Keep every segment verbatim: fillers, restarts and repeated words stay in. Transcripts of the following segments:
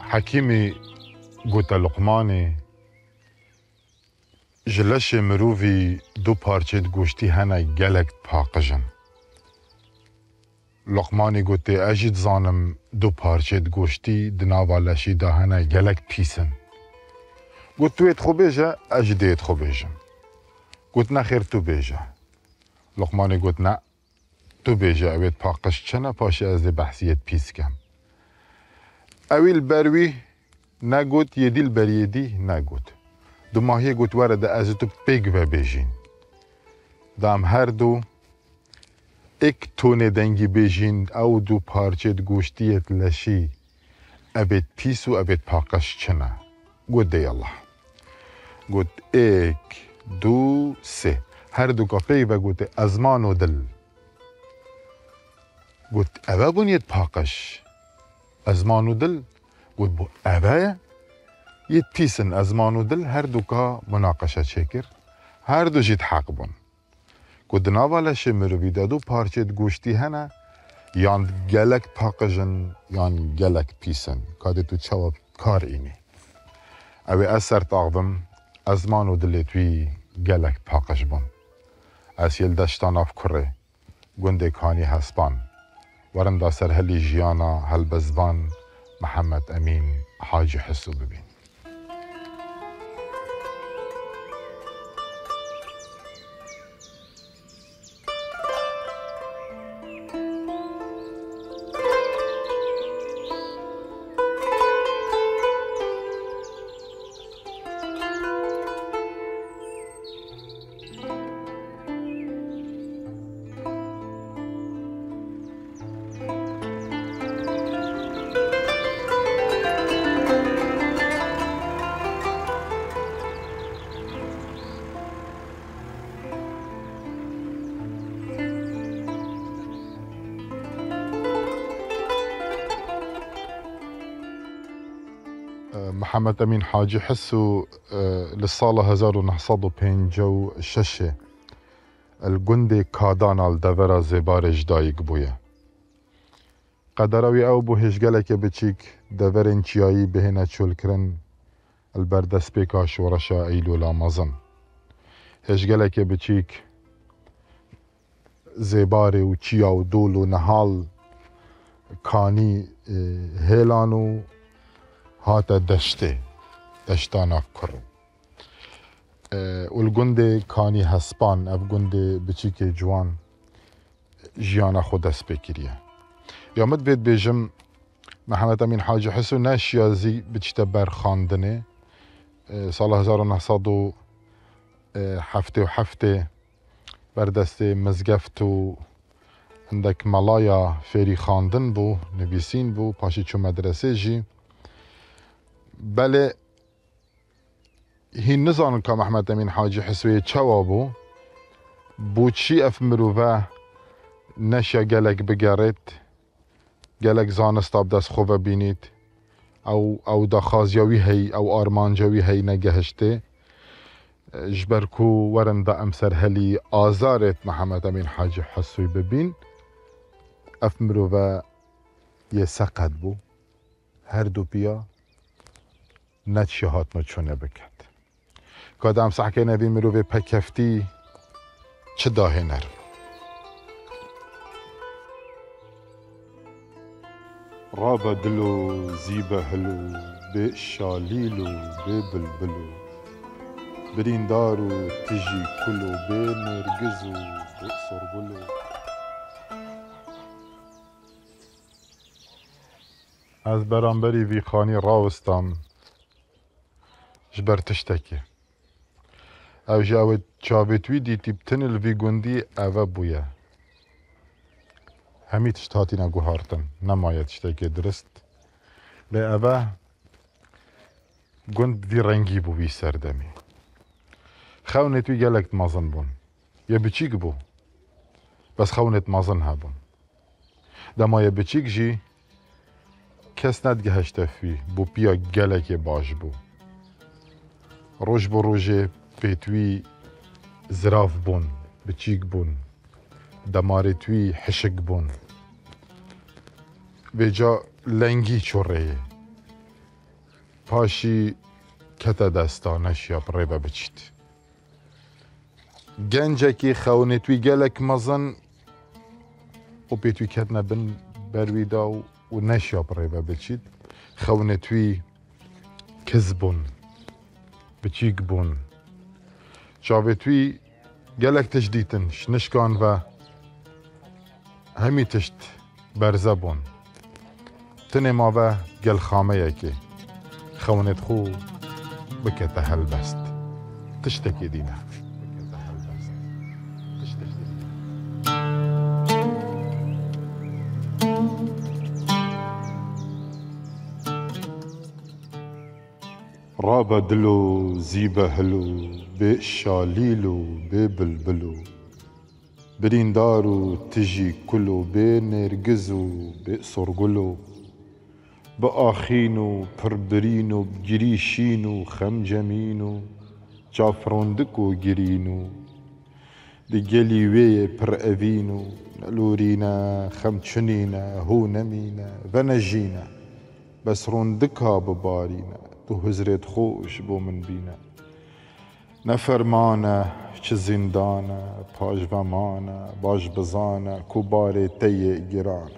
حكيمي قوت لقماني جلش مروفي دو پارچه گوشتی هنه گلک پاقجن. لقمانی گوته اجید زانم دو پارچه گوشتی دناوالشی دا هنه گلک پیسن. گوت تویت خو بیجه اجدیت خو بیجم. گوت نخیر تو بیجه. لقمانی گوت نه تو بیجه اوید پاقش چنه پاشه از بحثیت پیس کم. اویل بروی نگوت یدیل بر یدی نگوت. دو ماهی گوت ورد از تو پیگ و بیجین. دام هر دو ایک تونه دنگی بیجین او دو پارچه گوشتیت لشی ابید پیس و ابید پاقش چنه. گوت دی الله. گوت ایک دو سه. هر دو کافی و گوت ازمان و دل. گوت اوه بونید پاقش. ازمان و دل. گوت بو اوه یه پیسن ازمان و دل هر دو که مناقشه چکر. هر دو جید حق بون. گوت دناوالش مروی دادو پارچه گوشتی هنه یان گلک پاقجن یان گلک پیسن. که تو چواب کار اینی. اوه اثر تاغدم ازمان و دل توی گلک پاقش بون. از یل دشتان اف کره گنده کانی هسپان ورنده سر هلی جیانا هل بزبان محمد امین حاجی حسو ببین. محمد امین حاجی حسو للصالة هزار ونحصد و پنجو ششه الگند کادان الدورا زبار جدایک بویه. قدروی او بو هشگلک بچیک دورن چیایی بهنه چول کرن البردس پیکاش و رشا ایلو لامزن. هشگلک بچیک زبار و چیا و دول و نهال کانی هیلانو هاتا دشته دشتان اف کرن. والگنده کانی هسپان اف گنده بچیک جوان جیانا خود دست بکریه. یامد بید بیجم محمد امین حاجی حسو ناشیازی بچیتا برخاندنه سال هزار و نهصد و هفته و هفته بردست مزگفت و عندك ملایا فێری خواندن بوو نویسین بوو پاشی چوو مەدرسێژی بەڵێ هین نزانن کە محمد ئەمین حاجی حسوێ چاوا بوو بۆچی ئەف مرۆڤە نەشە gelek بگەڕێت gelek زانستا بدەست خۆ ببینیت ئەو ئەو داخوازیاوی هەی ئەو ئارمانجاوی هەی نەگەهشتێ ji ber ku werin da em serhelî azarêt Mihemed Emîn Hacî Hesûî bibîn ev mirove yê seqet bû her du piya neçî hatme çûne biket ka de em sehkêne vî mirovê pekeftî çi dahêner rabe dil û zîbe hil û bê şalîl û bê bilbil û بريندار تجي كله بين نرجز وبقصر بلو از برانبري في خاني راوستم جبر تشتكي او جاوت چاوتوي دي تبتنل في گوندي اوه بويا همي تشتاتي نگو هارتن نمايا تشتكي درست لي اوه گوند في رنگي بو في سردمي خونت وی gelek mazın bun. Ya biçik bu. Bas xewnet mazın hebun. Dema ya biçik jî kes net gehişte fî bu piya gelekê baş bû. Roj bi rojê pêtwî zirav bûn, biçîk bûn. Demarê twî hişik bûn. Vêca lengî çoreyê. پاشی کتا دستانش یا پریبه بچید گنجکی خونتوی گلک مزن و پیتوی کتنا بن برویدا و نشیا پریبه بچید خونتوی کذبون بچیک بون چاوتوی گلک تجدیدن نشکان و همی تشت برزه بون تنه ما و گل خامه یکی خونت خو بکته هلبست تشتکی دینه بکته هلبست تشتکی دینه رابا دلو زیبه هلو بی شالیلو بی بلبلو برین دارو تجی کلو بی نرگزو بی سرگلو با آخینو پربرینو گریشینو خمجمینو چافروندکو گرینو دی گلیوی پر اوینو نلورینا خمچنینا هو نمینا و نجینا بس روندکا ببارینا تو هزرت خوش بو من بینا نفرمانه چه زندانه پاش ومانه باش بزانه کوباره تی گرانه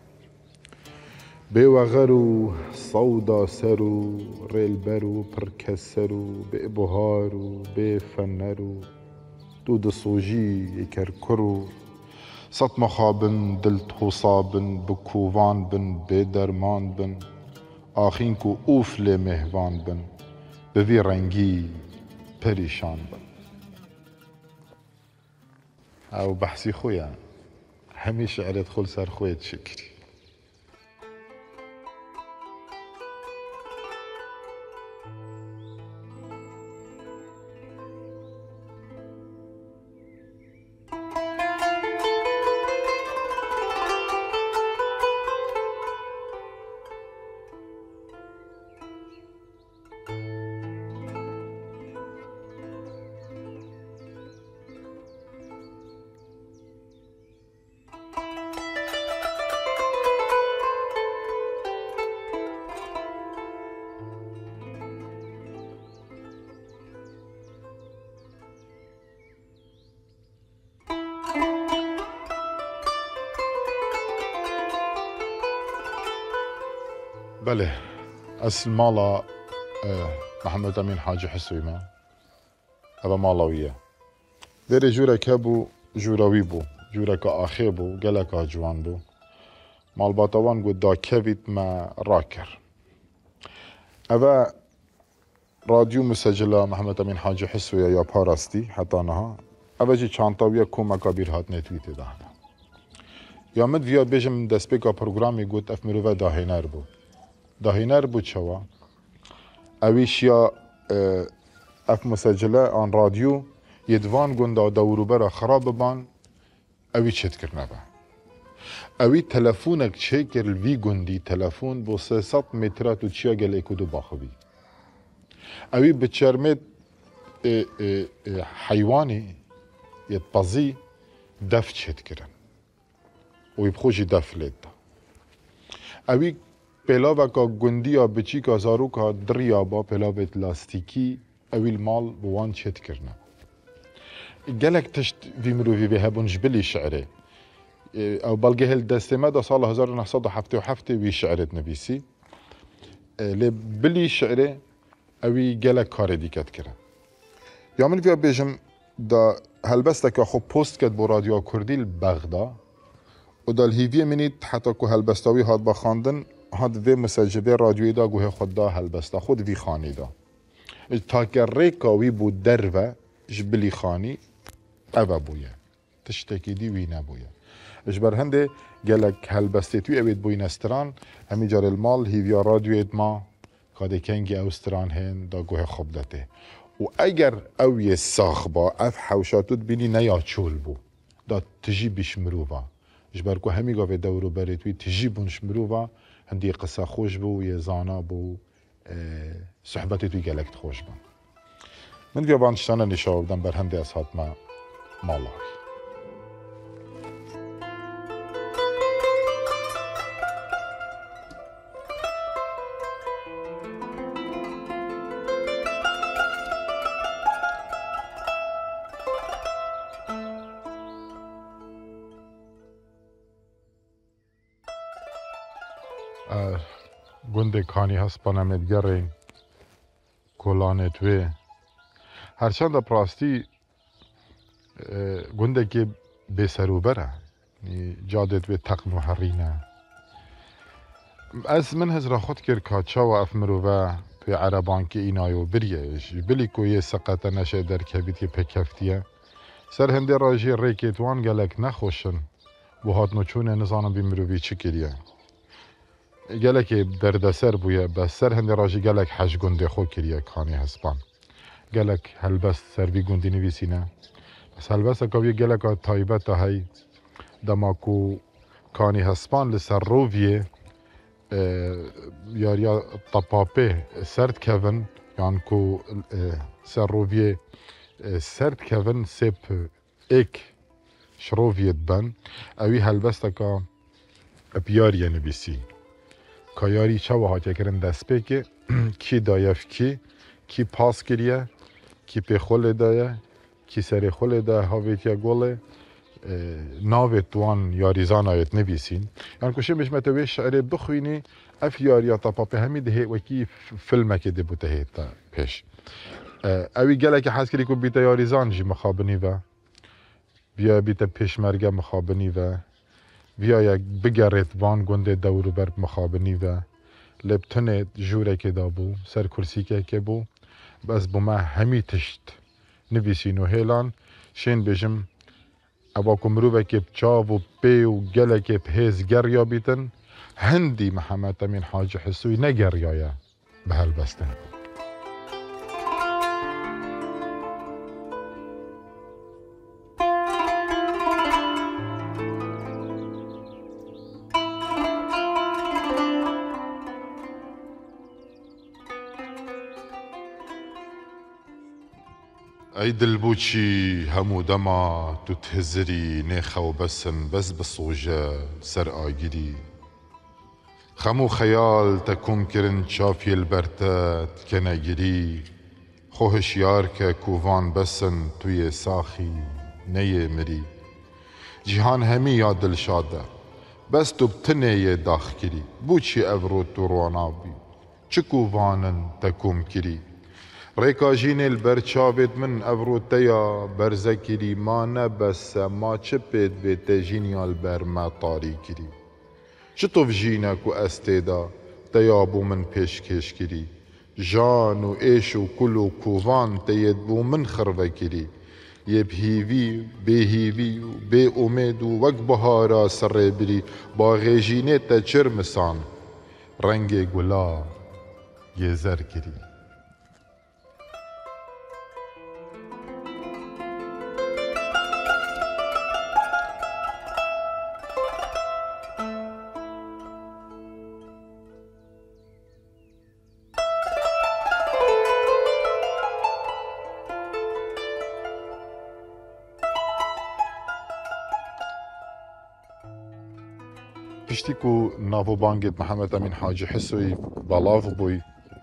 بی وغرو صودا سرو ریل برو پرکسرو بی بهارو بی فنرو دود صوجی یکر کرو سط مخابن دلت حصابن بکووان بن بی درمان بن آخین کو اوفل مهوان بن بوی رنگی پریشان بن او بحثی خویا همیشه عرض خل سر خویت شکری بله اصل مالا محمد امین حاجی حسویمه هذا مالاویه دیر جوره که بو جوراوی بو جوره که آخی بو گله که جوان بو مال باتوان گو دا کوید ما راکر اوه رادیو مسجله محمد امین حاجی حسویه یا پارستی حتی نها اوه جی چانتاویه کو مکابیر هات نتویت دهنه یا مد ویا بیجم دست بکا پروگرامی گوت اف مروه داهینر بو داهینر بود شوا اویش یا اف مسجله آن رادیو یدوان گنده دورو برا خراب بان اوی چت کرنه با اوی تلفونک چه کرل وی گندی تلفون بو سیصد مترات و چیا گل ایکو دو باخوی اوی بچرمت حیوانی یت بازی دف چت کرن وی بخوشی دف لید اوی پلاو کا گندیا بچی کا زارو کا دریا با پلاو لاستیکی اویل مال بوان چت کرنا گلک تشت وی مروی به هبون جبلی شعره او بلگه هل دستمه دا سال هزار و نهصد و هفتاد و هفت وی شعرت نویسی لی بلی شعره اوی گلک کار دیکت کرد یا من ویا بیجم دا هلبسته که خب پست کد با رادیو کردی بغدا و دا الهیوی منید حتی که هلبستاوی هاد با خاندن هاد وی مسجبه رادیوی دا گوه خود دا هلبستا خود وی خانی دا تا که ریکا وی بود دروه جبلی خانی اوه بویه تشتکی دی وی نبویه اجبر هنده گلک هلبسته توی اوید بوی نستران همی جار المال هیویا رادیوید ما کاده کنگی اوستران هن دا گوه خوب داته و اگر اوی ساخ با اف حوشاتود بینی نیا چول بو دا تجی بیش مروفا اجبر که همی گاوه دورو بری توی تجی بونش مروفا هندی قصه خوش بو و زانا بو صحبتی توی گلکت خوش بو من بیا بانشتانه نشاو بدم بر هندی از حتما مالاوی گنده کانی هست پنامت گرین کلانت وی هرچند پراستی گنده که به سروبره جادت وی تقن و حرینه از من هزرا خود کر کاچا و افمرو و توی عربان که اینایو بریش بلی که یه سقطه نشه در کبید که پکفتیه سر هنده راجی ریکیتوان گلک نخوشن و هات نوچونه نزانم بی مروی چی کریه گلک دردسر بویه بس سر هنده راجی گلک حج گنده خو کریه کانی هسپان گلک هلبست سر بی گندی نویسینه بس هلبست اکاوی گلک ها تایبت های دماکو کانی هسپان لسر روویه یاریا طپاپه سرد کون یان کو سر روویه سرد کون سپ ایک شروفیت بن اوی هلبست اکا بیاری نویسی که یاری چه وحاتی کرن دست پی که کی دایف کی کی پاس کریه کی پی خول دایه کی سری خول دایه هاویتیا گوله ناویت دوان یاریزان آیت نویسین یعنی کشه مش متوی شعره بخوینی اف یاریا طپاپه همی ده وکی فیلمه که ده بوده هیتا پیش اوی گله که حس کری که بیتا یاریزان جی مخابنی و بیا بیتا پیشمرگه مخابنی و بیا یک بگرد وان گنده دورو بر مخابنی و لبتنه جوره که دا بو سر کرسی که که بو بس بو ما همی تشت نویسین و هیلان شین بجم اوا کمروبه که بچاو و پی و گله که بهز گریا بیتن هندی محمد امین حاج حسوی نگریایه به هلبستن ای دلبوچی همو دما تو تهزری نیخه و بسن بس بصوجه سر آگیری خمو خیال تکم کرن چافی البرتت که نگیری خوهش یار که کووان بسن توی ساخی نیه مری جهان همی یا دل شاده بس تو بتنه یه داخ کری بوچی افرو تو روانابی چه کووانن تکم کری ریکاجین البرچاوت من افرو تیا برزکری ما نبس ما چپت به تجینی البر ما طاری کری چطف جینک و استیدا تیابو من پیشکش کری جان و ایش و کل و کووان تید بو من خربه کری یه بهیوی بهیوی و به امید و وک بهارا سر بری با غیجینه تا چرمسان رنگ گلا یه زر کری پشتی کو ناو بانگت محمد امین حاج حسوی بالاف بوی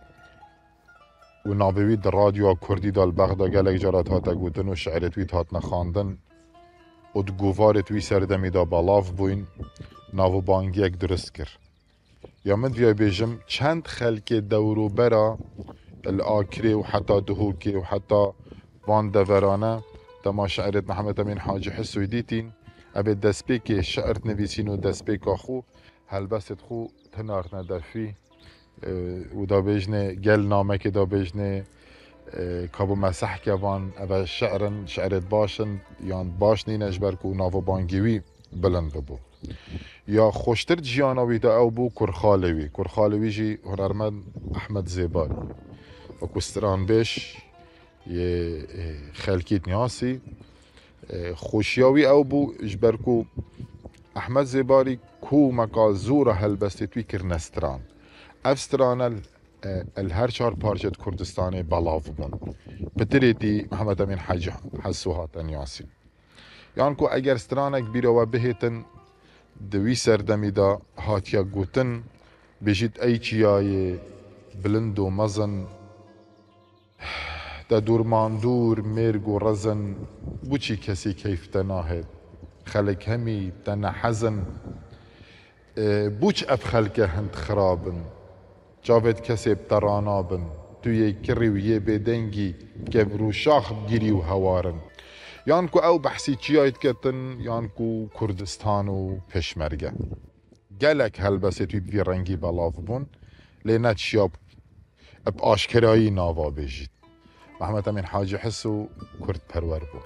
و ناوی در رادیو کردی دال بغدا گلک جارت هاتا گوتن و شعرت وی هات نخاندن و دگووارت وی سردمی دا بالاف بوین ناو بانگی یک درست کر یا من وی بیجم چند خلک دورو برا الاکری و حتی دهوکی و حتی وان دورانه تما شعرت محمد امین حاج حسوی دیتین ابي دسبيك شعرت نفيسين ودسبيك خو هلبست خو تنار ندفي ودا بيجني قال نامك دا بيجني كابو مسح كوان ابا شعرن شعرت باشن يان باشني نجبركو نافو بانجيوي بلند ببو يا خوشتر جياناوي دا او بو كرخالوي كرخالوي جي هنرمند احمد زيباري وكستران بيش يه خلكيت نياسي خوشیاوی او بو جبرکو احمد زباری کو مکا زور هلبستی توی کرنستران افستران الهر چار پارچت کردستان بلاف بون پتریتی محمد امین حاج حسو هاتن یاسی یان کو اگر سترانک بیرو بهتن دوی سردمی دا هاتیا گوتن بجید ای چیای بلند و مزن دا دور ماندور مرگ و رزن بوچی کسی کیف تناهد خلق همی تنه حزن بوچ اف خلکه هند خرابن جاوید کسی بترانابن توی کری و یه بدنگی کبرو شاخ گیری و هوارن یان کو او بحثی چیایت کتن یان کو کردستان و پشمرگه گلک هلبسه توی بی رنگی بلاف بون لینت شیاب اب آشکرایی ناوا بیجید محمد امین حاجی حسو کرد پرور بون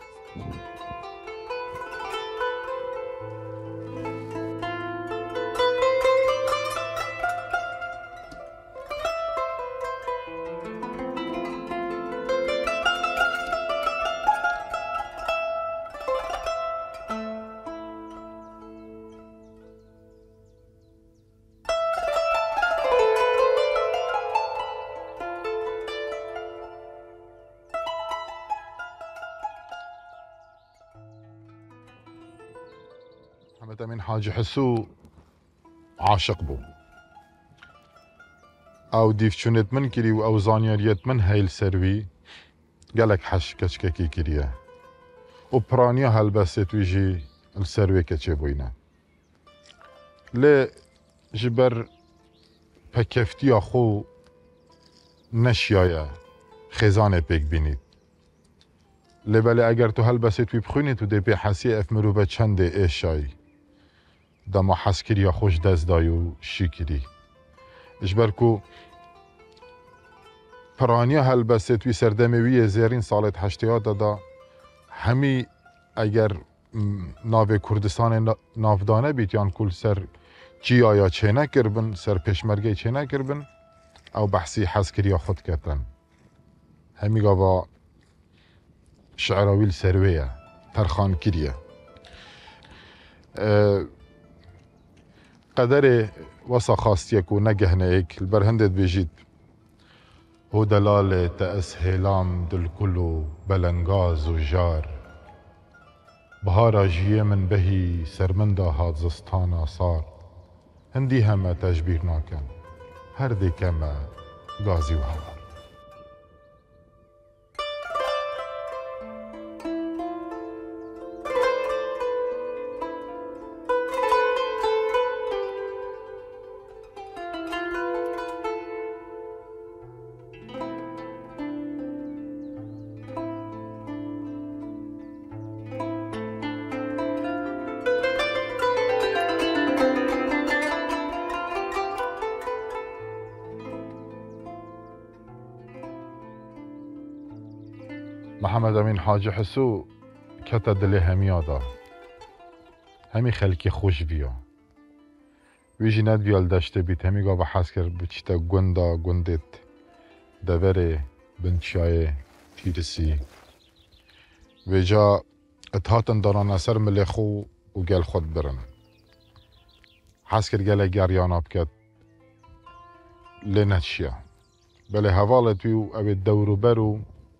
محمد امین حاجی حسو عاشق بو او دیف چونت من کری و او زانیاریت من هیل سروی گلک حش کچککی کریه و پرانیا هلبست ویجی السروی کچه بوینه لی جبر پکفتی خو نشیایه خزانه پیک بینید لی بله اگر تو هلبست وی بخونی تو دی پی حسی اف مروبه چنده ایشایی دما حس کری خوش دست دایو شی کری اجبر کو پرانیا هلبست وی سردموی زیرین سالت هشتیات دا همی اگر ناو کردستان نافدانه بیت یان کل سر چی آیا چه نکربن سر پشمرگه چه نکربن او بحثی حس کری خود کردن همی گاوا شعراویل سرویه ترخان کریه قدر وصا خاستيك ونجهنيك البرهندت بيجيت هو دلالة تأس هيلام دل كله بلنغاز وجار بهارا جيه من بهي سرمندا هاد زستانا صار هندي هما تجبير ناكن هردي كما غازي وهوار محمد امین حاجی حسو کتا دلی همیا دا همی خلکی خوش بیا ویجی ند بیال داشته بیت همی گا بحث کرد بچیتا گندا گندت دوره بنچای تیرسی ویجا اتهاتن داران اثر ملخو و گل خود برن حس کرد گل گریانا بکد لنتشیا بله حوالت ویو او دورو برو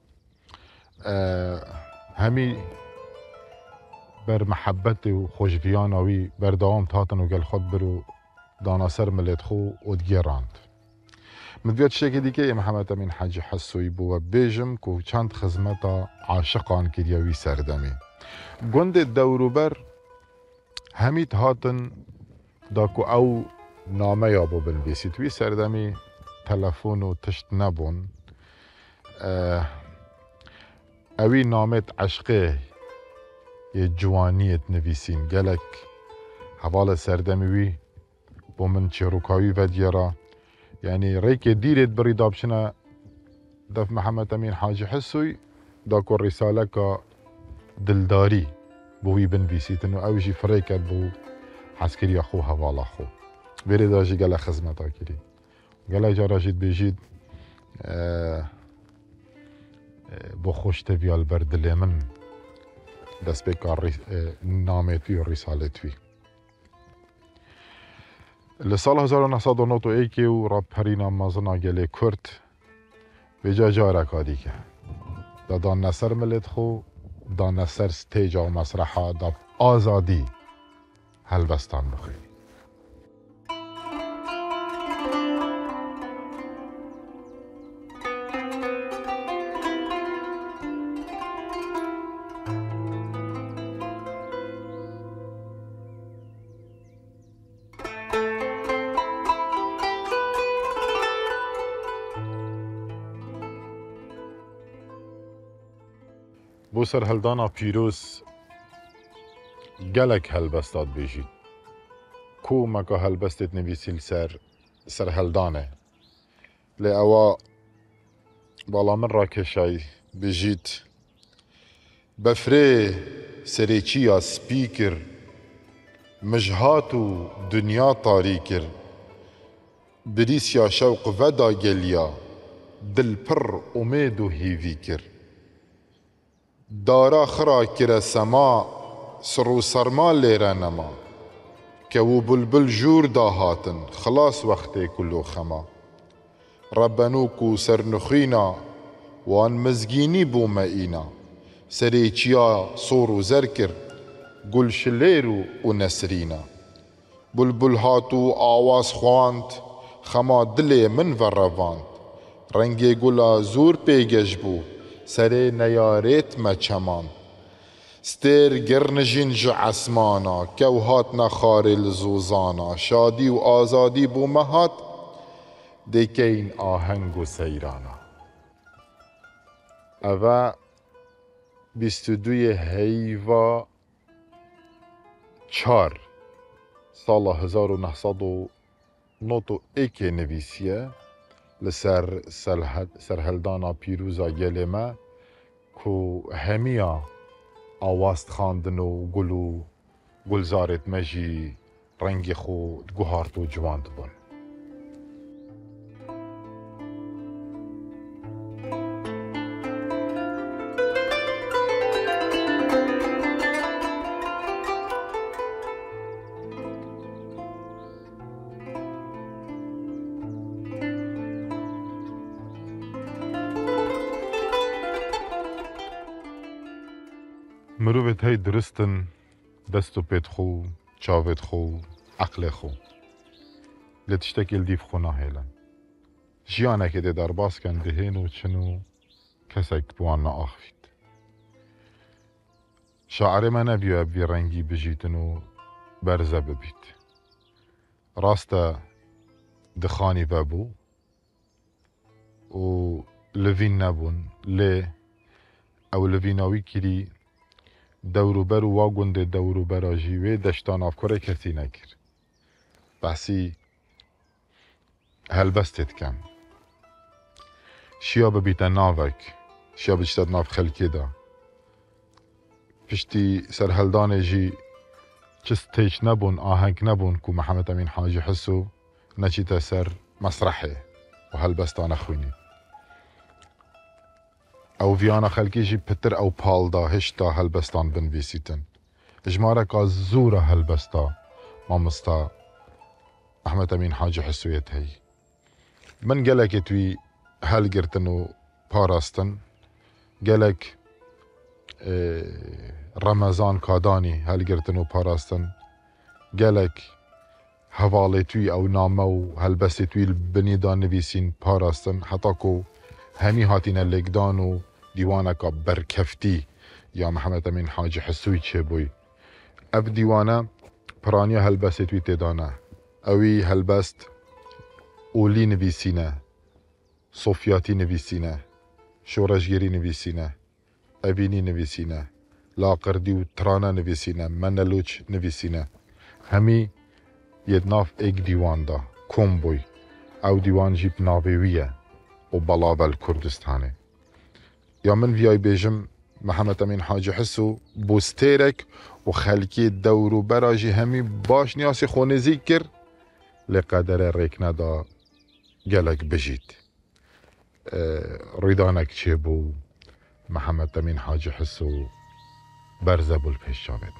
همی بر محبت و خوشبیان آوی بر دوام تاتن و گل خود برو داناسر ملت خو و دگیراند مدویت شکی دیگه محمد امین حاجی حسوی بو و بیجم که چند خزمتا عاشقان کریوی سردمی گند دورو بر همی تاتن دا که او نامه یا بو بنویسید وی سردمی تلفون و تشت نبون اوی نامت عشقه یه جوانیت نویسین گلک حوال سردمیوی بو من چروکاوی و دیرا یعنی ریک دیرت بری دابشنا دف محمد امین حاجی حسوی دا که رساله که دلداری بوی بنویسیتن و اویجی فریکت بو حسکری خو حوالا خو بری داجی گله خزمتا کری گله جارا جید بیجید بو خوش تبیال بر دل من دست بکار نامه توی و رساله توی لسال هزار و نهصد و نود و یک و راب پرینا مازنا گله کرد بجا جارا کادی که دا دان نصر ملت خو دا نصر ستیجا و مسرحا دا آزادی هلبستان بخیر بو سر هلدانا پیروز گلک هلبستات بیجید کو مکا هلبستت نویسیل سر سر هلدانه لی اوا بالا من را کشای بیجید بفره سریچیا سپیکر مجهاتو دنیا تاریکر بریسیا شوق ودا گلیا دل پر امید و هیوی کر دارا خرا کر سما سرو سرما لیره نما که و بلبل جور داهاتن خلاص وقتی کلو خما ربنوکو سرنخینا وان مزگینی بو مئینا سریچیا صور و زرکر گل شلیرو و نسرینا بلبل هاتو آواز خواند خما دل من ورواند رنگ گلا زور پیگش بو سر نیاریت ما چمان ستر گرنجین جو عسمانا کو هات نخاری لزوزانا شادی و آزادی بو مهات دیکین آهنگ و سیرانا اوه بیست و دوی هیوا چار سال هزار و نهصد و نوت و ایک نویسیه لسر سرهلدانا پیروزا گلمه کو همیا آواست خاندن و گلو گلزارت مجی رنگ خو گوهارت و جواند بون مروفت هی درستن دستو پید خو چاوت خو عقل خو لتشتکل دیف خو ناهیلن جیانه که ده در باز کن دهین و چنو کسک بوان نا آخفید شاعر من نبیو ابوی رنگی بجیتن و برزه ببید راسته دخانی ببو و لوین نبون لی او لویناوی کری دوروبر و واگوند دوروبر جیوه دشتان افکار کسی نکر بحثی هلبستت کم شیا ببیتن ناوک شیا بجتد ناف خلکی دا پشتی سرهلدان جی چست تیش نبون آهنگ نبون کو محمد امین حاجی حسو نچیت سر مسرحه و هلبستان اخوینی او ویانا خلکی جی پتر او پال دا هشتا هلبستان بنویسیتن اجمارا که زورا هلبستا مامستا محمد امین حاجی حسویت هی من گلک توی هل گرتن و پاراستن گلک رمضان کادانی هل گرتن و پاراستن گلک حوالی توی او نامه و هلبستی توی بنیدان نویسین پاراستن حتی که همی هاتین لگدان و دیوانه که برکفتی یا محمد امین حاجی حسوی چه بوی اف دیوانه پرانیا هلبست توی تدانه اوی هلبست اولی نویسینه صوفیاتی نویسینه شورشگیری نویسینه اوینی نویسینه لاقردی و ترانه نویسینه منلوچ نویسینه همی یدناف ایک دیوان دا کم بوی او دیوان جیب ناویویه و بلاول کردستانه یا من ویای بیجم محمد امین حاجی حسو بوستیرک و خلکی دورو براجی همی باش نیاسی خونزی کر لقدر ریک ندا گلک بجید ریدانک چه بو محمد امین حاجی حسو برزه بول پیش جاوید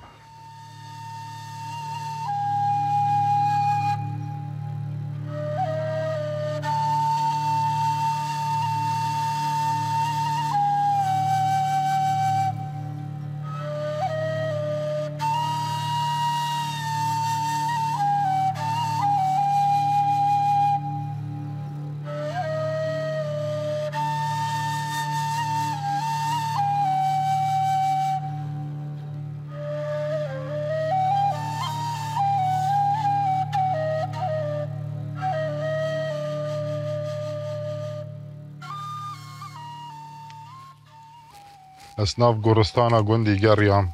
اسناف گورستانا گوندی گریام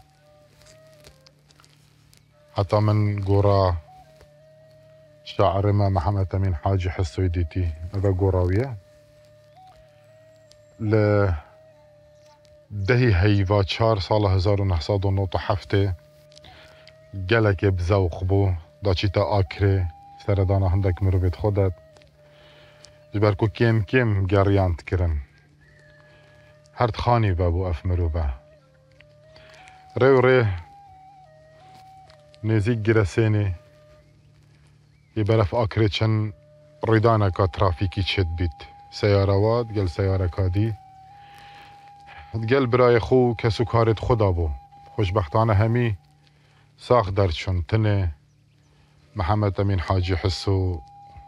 حتى من قرا شاعر ما محمد أمين حاجي حسوي ديتي هذا قراوية ل دهي هيفا چار سال هزار و نهصد و نوت حفته گلک بزوق بو دا چیتا آکره سردانا هندک مروبت خودت جبر کو کم کم گریانت کرن هرد خانی بابو اف مروبه ری و ری نزیک گرسینی یه برف آکره چن ریدانه که ترافیکی چد بید سیاروات گل سیاره کادی گل برای خو کسو کارت خدا بو خوشبختانه همی ساخ درد شن تنه محمد أمين حاجي حسو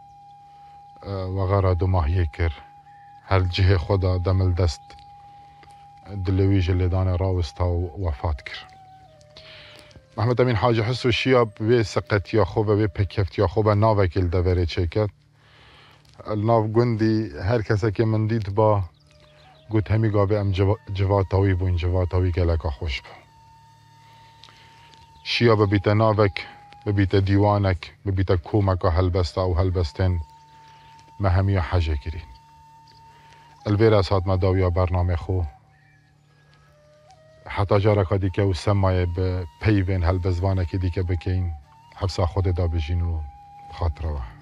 وغرا دو ماهیه کر هر جهه خدا دمل دست دلویج اللي دانه راوستا و وفات کر محمد أمين حاجي حسو شیاب وی سقط یا خوبه وی پکفت یا خوبه ناوک الدوره چکت الناو گوندی هر کسی که من دید با گوت همی گابه ام جواتاوی بوین جواتاوی گلکا خوش با شیا ببیت ناوک ببیت دیوانک ببیت کومک و هلبستا و هلبستن ما همی حاجه کرین الویر اساد مداویا برنامه خو حتی جارکا دیگه و سمایه به پیوین هلبزوانه که دیگه بکین حبسا خود دا بجین و خاطره